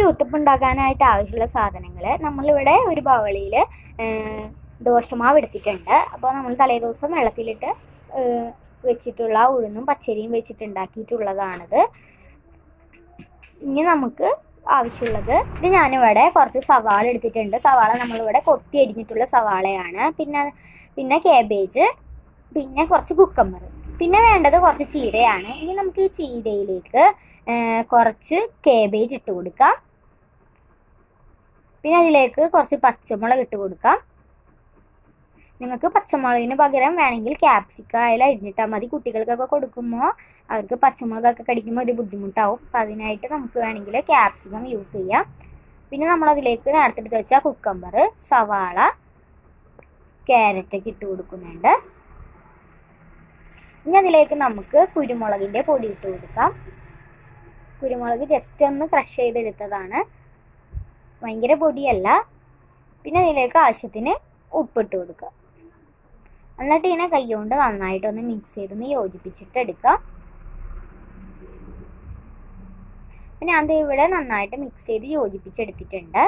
ഊത്തപ്പം ഉണ്ടാക്കാനായിട്ട് ആവശ്യമുള്ള സാധനങ്ങൾ നമ്മളിവിടെ ഒരു ബൗളിൽ ദോശമാവ് എടുത്തിട്ടുണ്ട്. അപ്പോൾ നമ്മൾ തലേദിവസം വെള്ളത്തിലിട്ട് വെച്ചിട്ടുള്ള ഉഴുന്നും പച്ചരിയും വെച്ചിട്ടുണ്ടാക്കിയിട്ടുള്ളതാണിത്. ഇനി നമുക്ക് ആവശ്യമുള്ളത്, ഇത് ഞാനിവിടെ കുറച്ച് സവാള എടുത്തിട്ടുണ്ട്. സവാള നമ്മളിവിടെ കൊത്തി അരിഞ്ഞിട്ടുള്ള സവാളയാണ്. പിന്നെ കാബേജ്, പിന്നെ കുറച്ച് കുക്കമ്പർ, പിന്നെ വേണ്ടത് കുറച്ച് ചീരയാണ്. ഇനി നമുക്ക് ഈ ചീരയിലേക്ക് കുറച്ച് കാബേജ് ഇട്ട് കൊടുക്കാം. പിന്നെ അതിലേക്ക് കുറച്ച് പച്ചമുളക് ഇട്ട് കൊടുക്കാം. നിങ്ങൾക്ക് പച്ചമുളകിന് പകരം വേണമെങ്കിൽ ക്യാപ്സിക്ക അതിൽ അരിഞ്ഞിട്ടാൽ മതി. കുട്ടികൾക്കൊക്കെ കൊടുക്കുമ്പോൾ അവർക്ക് പച്ചമുളകൊക്കെ കടിക്കുമ്പോൾ ഇത് ബുദ്ധിമുട്ടാവും. അപ്പോൾ അതിനായിട്ട് നമുക്ക് വേണമെങ്കിൽ ക്യാപ്സിക്കം യൂസ് ചെയ്യാം. പിന്നെ നമ്മളതിലേക്ക് നേരത്തെ എടുത്ത് വെച്ചാൽ കുക്കമ്പർ, സവാള, ക്യാരറ്റൊക്കെ ഇട്ട് കൊടുക്കുന്നുണ്ട്. ഇനി അതിലേക്ക് നമുക്ക് കുരുമുളകിൻ്റെ പൊടി ഇട്ട് കൊടുക്കാം. കുരുമുളക് ജസ്റ്റ് ഒന്ന് ക്രഷ് ചെയ്തെടുത്തതാണ്, ഭയങ്കര പൊടിയല്ല. പിന്നെ അതിലേക്ക് ആവശ്യത്തിന് ഉപ്പിട്ട് കൊടുക്കുക. എന്നിട്ട് ഇതിനെ കൈകൊണ്ട് നന്നായിട്ടൊന്ന് മിക്സ് ചെയ്തൊന്ന് യോജിപ്പിച്ചിട്ട് എടുക്കുക. പിന്നെ അത് ഇവിടെ നന്നായിട്ട് മിക്സ് ചെയ്ത് യോജിപ്പിച്ചെടുത്തിട്ടുണ്ട്.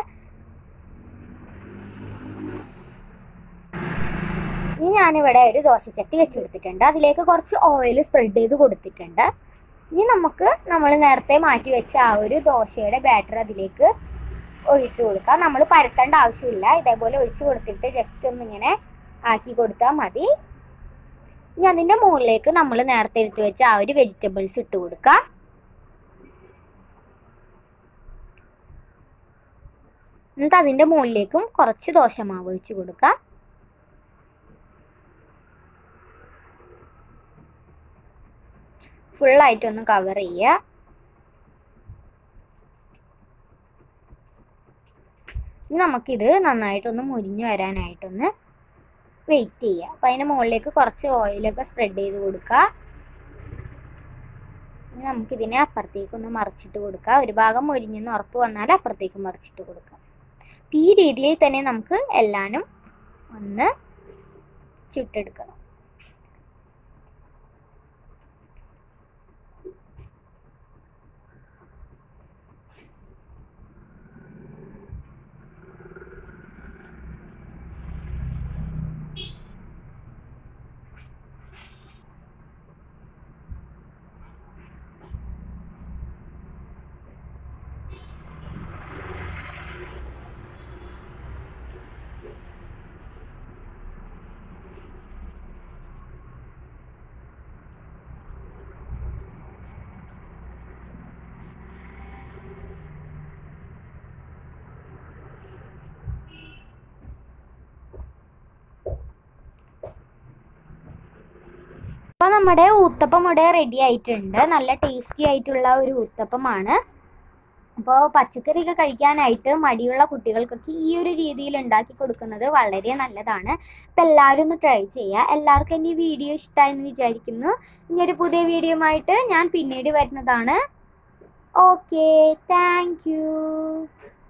ഇനി ഞാനിവിടെ ഒരു ദോശച്ചട്ടി വെച്ചെടുത്തിട്ടുണ്ട്. അതിലേക്ക് കുറച്ച് ഓയിൽ സ്പ്രെഡ് ചെയ്ത് കൊടുത്തിട്ടുണ്ട്. ഇനി നമ്മൾ നേരത്തെ മാറ്റി വെച്ച ആ ഒരു ദോശയുടെ ബാറ്റർ അതിലേക്ക് ഒഴിച്ചു കൊടുക്കാം. നമ്മൾ പരത്തേണ്ട ആവശ്യമില്ല, ഇതേപോലെ ഒഴിച്ചു കൊടുത്തിട്ട് ജസ്റ്റ് ഒന്നിങ്ങനെ ആക്കി കൊടുത്താൽ മതി. ഇനി അതിൻ്റെ മുകളിലേക്ക് നമ്മൾ നേരത്തെ എടുത്ത് വെച്ച ആ ഒരു വെജിറ്റബിൾസ് ഇട്ട് കൊടുക്കാം. എന്നിട്ട് അതിൻ്റെ മുകളിലേക്കും കുറച്ച് ദോശമാവ് ഒഴിച്ച് കൊടുക്കാം. ഫുള്ളായിട്ടൊന്ന് കവർ ചെയ്യുക. ഇനി നമുക്കിത് നന്നായിട്ടൊന്ന് മുരിഞ്ഞ് വരാനായിട്ടൊന്ന് വെയിറ്റ് ചെയ്യുക. അപ്പം അതിൻ്റെ മുകളിലേക്ക് കുറച്ച് ഓയിലൊക്കെ സ്പ്രെഡ് ചെയ്ത് കൊടുക്കുക. ഇനി നമുക്കിതിനെ അപ്പുറത്തേക്കൊന്ന് മറിച്ചിട്ട് കൊടുക്കുക. ഒരു ഭാഗം മുരിഞ്ഞെന്ന് ഉറപ്പ് വന്നാൽ അപ്പുറത്തേക്ക് മറിച്ചിട്ട് കൊടുക്കുക. ഈ രീതിയിൽ തന്നെ നമുക്ക് എല്ലാനും ഒന്ന് ചുട്ടെടുക്കണം. അപ്പോൾ നമ്മുടെ ഊത്തപ്പം ഇവിടെ റെഡി ആയിട്ടുണ്ട്. നല്ല ടേസ്റ്റി ആയിട്ടുള്ള ഒരു ഊത്തപ്പമാണ്. അപ്പോൾ പച്ചക്കറിയൊക്കെ കഴിക്കാനായിട്ട് മടിയുള്ള കുട്ടികൾക്കൊക്കെ ഈ ഒരു രീതിയിൽ ഉണ്ടാക്കി കൊടുക്കുന്നത് വളരെ നല്ലതാണ്. അപ്പോൾ എല്ലാവരും ഒന്ന് ട്രൈ ചെയ്യുക. എല്ലാവർക്കും എൻ്റെ ഈ വീഡിയോ ഇഷ്ടമായെന്ന് വിചാരിക്കുന്നു. ഇനിയൊരു പുതിയ വീഡിയോയുമായിട്ട് ഞാൻ പിന്നീട് വരുന്നതാണ്. Okay, thank U.